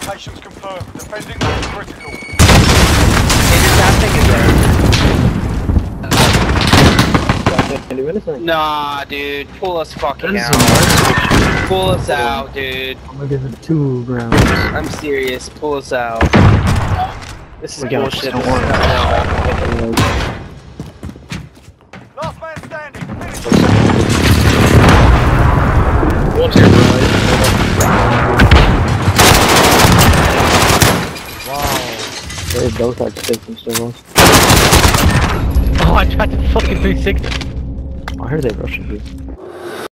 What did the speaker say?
Locations confirmed. Defending is critical. Nah, dude. Pull us fucking That is out. Pull us out, dude. I'm gonna give it 2 rounds. I'm serious. Pull us out. This is Oh my God, bullshit. don't This is worry. not Last man standing. Finish. One's here, wow. They both had 6 and still lost. Oh, I tried to fucking 360. I heard they rushing you.